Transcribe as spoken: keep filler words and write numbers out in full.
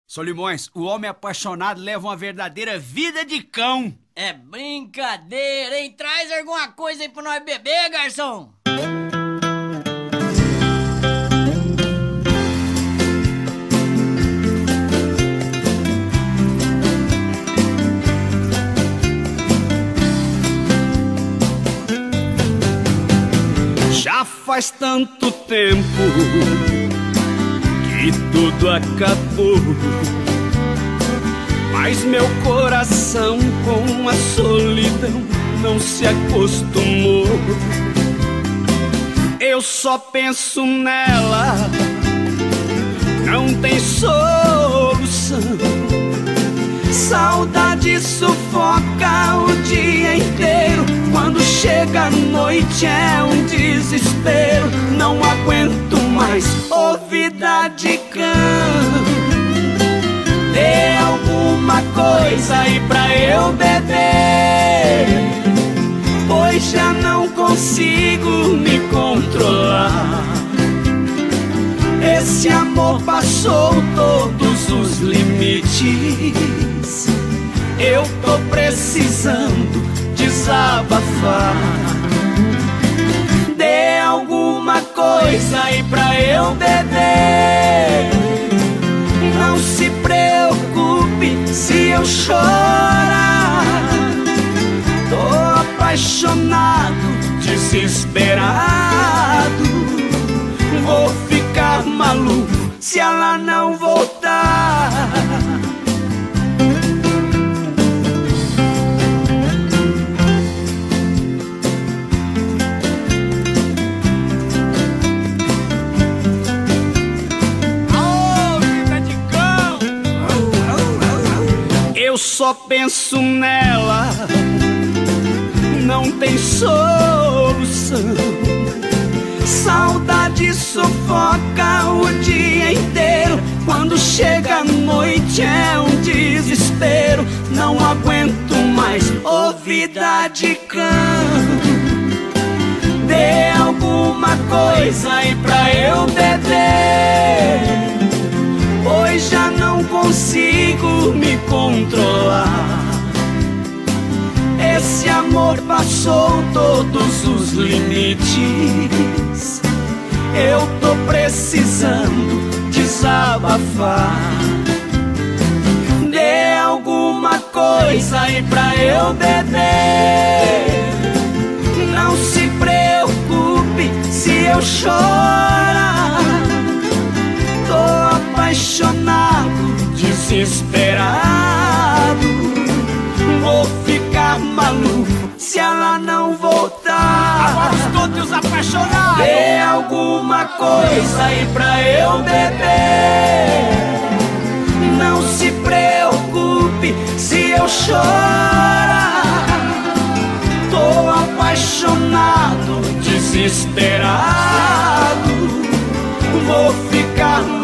Solimões, o homem apaixonado leva uma verdadeira vida de cão. É brincadeira, hein? Traz alguma coisa aí pra nós beber, garçom. Já faz tanto tempo que tudo acabou, mas meu coração com a solidão não se acostumou. Eu só penso nela, não tem solução. Saudade sufoca o dia inteiro, quando chega a noite é um desespero. Não aguento mais ouvir de cão. Dê alguma coisa aí pra eu beber, pois já não consigo me controlar. Esse amor passou todos os limites, eu tô precisando desabafar. Dê alguma coisa aí pra eu beber. Não se preocupe se eu chorar. Tô apaixonado, desesperado. Vou ficar maluco se ela não voltar. Eu só penso nela, não tem solução. Saudade sufoca o dia inteiro, quando chega a noite é um desespero. Não aguento mais ouvir de cão. Dê alguma coisa aí pra eu beber, pois já não consigo me controlar. Esse amor passou todos os limites, eu tô precisando desabafar. Dê alguma coisa aí pra eu beber. Não se preocupe se eu chorar. Tô apaixonado, desesperado. Vou ficar maluco se ela não voltar. Agora escute os apaixonados. Dê alguma coisa aí pra eu beber. Não se preocupe se eu chorar. Tô apaixonado, desesperado. Vou ficar maluco